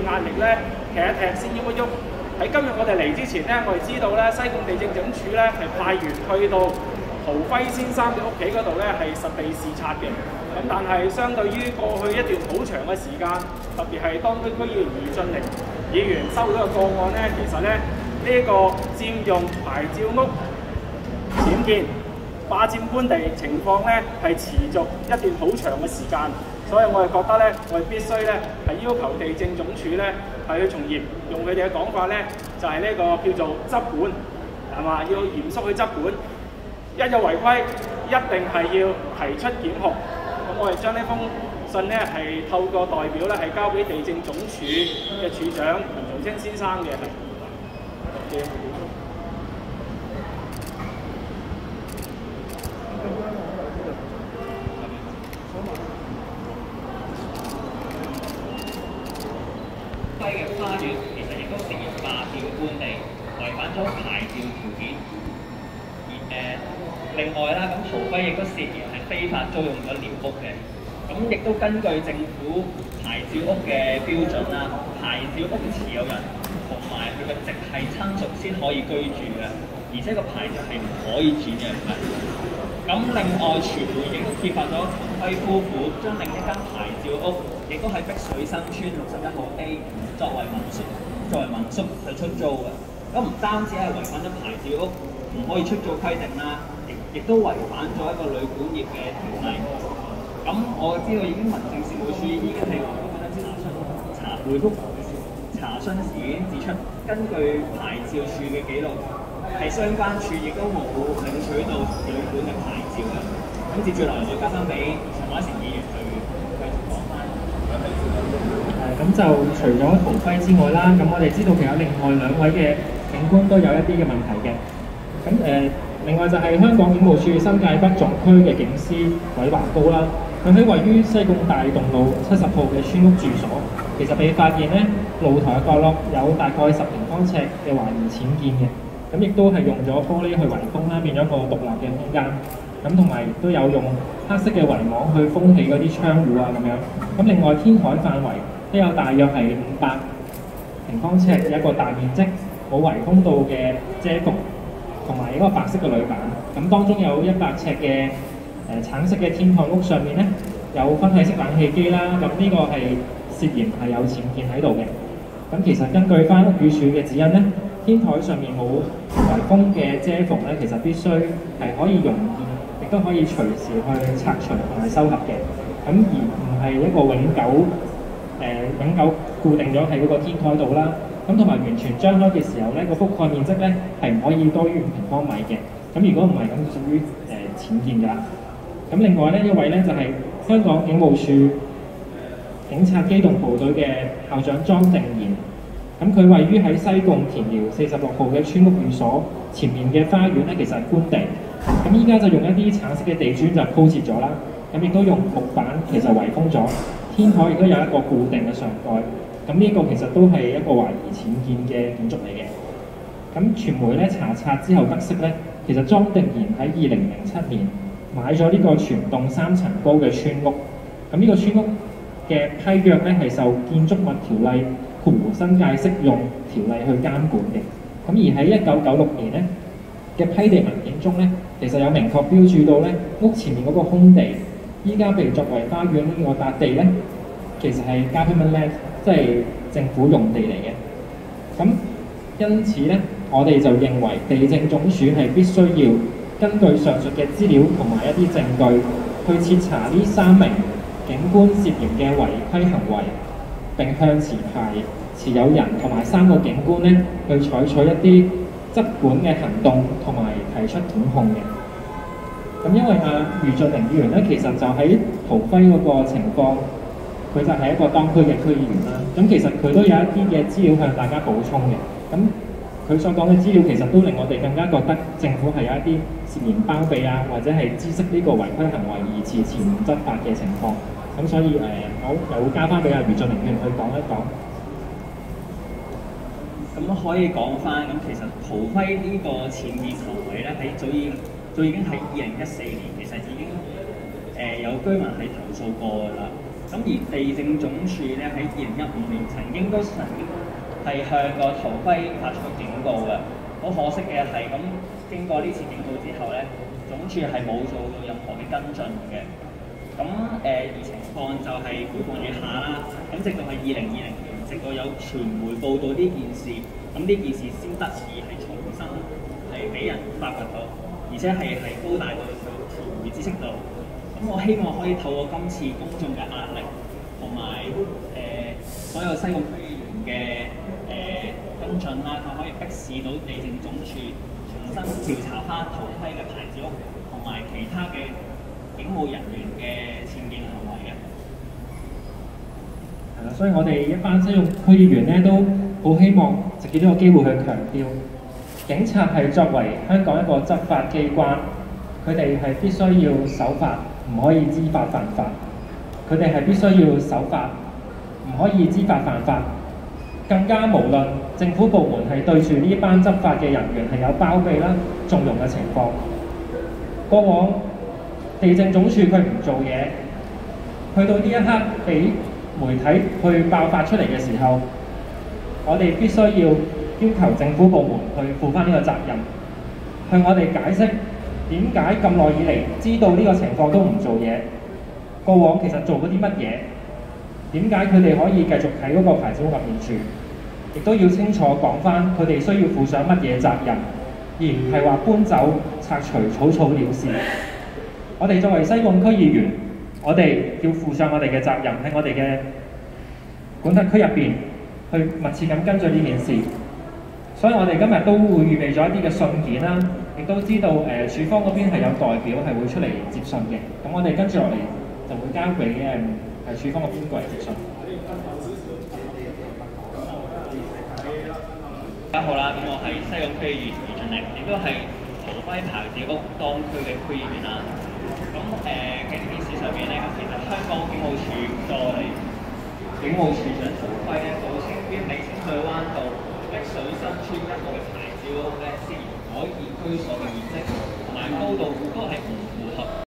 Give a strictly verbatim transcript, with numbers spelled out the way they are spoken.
壓力咧，踢一踢先喐一喐。喺今日我哋嚟之前咧，我哋知道咧西貢地政總署咧係派員去到陶輝先生嘅屋企嗰度咧係實地視察嘅。咁但係相對於過去一段好長嘅時間，特別係當區區議員余俊寧議員收到嘅個案咧，其實咧呢一、這個佔用牌照屋僭建、霸佔官地情況咧係持續一段好長嘅時間。所以我哋覺得咧，我哋必須咧係要求地政總署咧係去從嚴，用佢哋嘅講法咧，就係、是、呢個叫做執管，係嘛？要嚴肅去執管，一有違規，一定係要提出檢控。咁我哋將呢封信咧係透過代表咧係交俾地政總署嘅署長陳松青先生嘅。係。 輝嘅花園其實亦都涉嫌霸佔官地，違反咗牌照條件。而誒、呃、另外啦，咁陶輝亦都涉嫌係非法租用咗寮屋嘅。咁亦都根據政府牌照屋嘅標準啦，牌照屋持有人同埋佢嘅直系親屬先可以居住嘅，而且個牌照係唔可以轉讓嘅。咁另外，傳媒亦都揭發咗陶輝夫婦將另一間牌照屋，亦都係碧水新村六十一號 A 作為民宿，作為民宿去出租嘅。咁唔單止係違反咗牌照屋唔可以出租規定啦，亦亦都違反咗一個旅館業嘅條例。咁我知道已經民政事務處已經係回覆查詢查回覆查詢時已經指出，根據牌照處嘅記錄，係相關處亦都冇領取到旅館嘅牌照嘅。咁接住落嚟，再交翻俾陳凱成議員去繼續講翻。 誒咁就除咗陶輝之外啦，咁我哋知道其實另外兩位嘅警官都有一啲嘅問題嘅。咁誒、呃，另外就係香港警務處新界北總區嘅警司韋華高啦。佢喺位於西貢大洞路七十號嘅村屋住所，其實被發現咧露台嘅角落有大概十平方尺嘅懷疑僭建嘅，咁亦都係用咗玻璃去圍封啦，變咗一個獨立嘅空間。咁同埋都有用黑色嘅圍網去封起嗰啲窗戶啊咁樣。咁另外天台範圍都有大約係五百平方尺嘅一個大面積冇圍封到嘅遮覆，同埋一個白色嘅鋁板。咁當中有一百尺嘅誒橙色嘅天台屋上面咧有分體式冷氣機啦，咁呢個係涉嫌係有僭建喺度嘅。咁其實根據翻屋宇署嘅指引咧，天台上面冇圍封嘅遮縫咧，其實必須係可以容易，亦都可以隨時去拆除同埋收合嘅。咁而唔係一個永久誒、呃、永久固定咗喺嗰個天台度啦。咁同埋完全張開嘅時候咧，個覆蓋面積咧係唔可以多於五平方米嘅。咁如果唔係咁，就屬於誒僭建㗎。咁另外咧一位咧就係、是、香港警務處警察機動部隊嘅校長莊定賢。咁佢位於喺西貢田寮四十六號嘅村屋寓所前面嘅花園咧，其實係官地。咁依家就用一啲橙色嘅地磚就鋪設咗啦。咁亦都用木板其實圍封咗，天台亦都有一個固定嘅上蓋。咁呢個其實都係一個懷疑僭建嘅建築嚟嘅。咁傳媒咧查冊之後得悉咧，其實莊定賢喺二零零七年買咗呢個全棟三層高嘅村屋。咁呢個村屋嘅批約咧係受建築物條例括弧新界適用條例去監管嘅。咁而喺一九九六年咧嘅批地文件中咧，其實有明確標註到咧屋前面嗰個空地，依家被作為花園呢個笪地咧，其實係 government land， 即係政府用地嚟嘅。咁因此咧，我哋就認為地政總署係必須要根據上述嘅資料同埋一啲證據，去徹查呢三名警官涉嫌嘅違規行為，並向持牌持有人同埋三個警官咧去採取一啲執管嘅行動，同埋提出檢控嘅。咁因為阿余俊寧議員咧，其實就喺陶輝嗰個情況，佢就係一個當區嘅區議員啦。咁其實佢都有一啲嘅資料向大家補充嘅。咁佢所講嘅資料其實都令我哋更加覺得政府係有一啲涉嫌包庇啊，或者係知悉呢個違規行為而遲遲唔執法嘅情況。咁所以誒，我又會交翻俾阿余俊寧議員去講一講。 咁可以講翻，咁其實陶輝呢個僭建行為咧，喺早已早已經喺二零一四年，其實已經誒、呃、有居民係投訴過㗎啦。 咁而地政總署咧喺二零一五年曾經都曾經係向個圖徽發出警告嘅。好可惜嘅係咁，經過呢次警告之後咧，總署係冇做到任何嘅跟進嘅。咁誒、呃、而情況就係每況愈下啦。咁直到係二零二零年，直到有傳媒報道呢件事，咁呢件事先得以係重新係俾人發掘到，而且係係高大到條條知識度。咁我希望可以透過今次公眾嘅壓力，同埋誒所有西貢區議員嘅誒、呃、跟進啦，佢可以迫使到地政總署重新調查翻圖徽嘅牌子屋同埋其他嘅警務人員嘅僭建行為嘅。 係啦，所以我哋一班西貢區議員咧都好希望藉住呢個機會去強調，警察係作為香港一個執法機關，佢哋係必須要守法，唔可以知法犯法。佢哋係必須要守法，唔可以知法犯法。更加無論政府部門係對住呢班執法嘅人員係有包庇啦、縱容嘅情況。過往地政總署佢唔做嘢，去到呢一刻俾媒體去爆發出嚟嘅時候，我哋必須要要求政府部門去負翻呢個責任，向我哋解釋點解咁耐以嚟知道呢個情況都唔做嘢，過往其實做過啲乜嘢，點解佢哋可以繼續喺嗰個牌子屋入面住，亦都要清楚講翻佢哋需要負上乜嘢責任，而唔係話搬走拆除草草了事。我哋作為西貢區議員，我哋要負上我哋嘅責任，喺我哋嘅管轄區入邊去密切咁跟進呢件事。所以我哋今日都會預備咗一啲嘅信件啦，亦都知道誒、呃、署方嗰邊係有代表係會出嚟接信嘅。咁我哋跟住落嚟就會交俾誒係署方嗰邊過嚟接信。 大家好啦，咁我係西貢區議員余俊力，亦都係圖徽牌子屋當區嘅區議員啦。咁誒喺呢件事上面咧，咁其實香港警務處助理警務處長圖徽咧，報稱於美清水灣道碧水新村一號嘅牌子屋咧，涉嫌改建居所嘅面積同埋高度，都係唔符合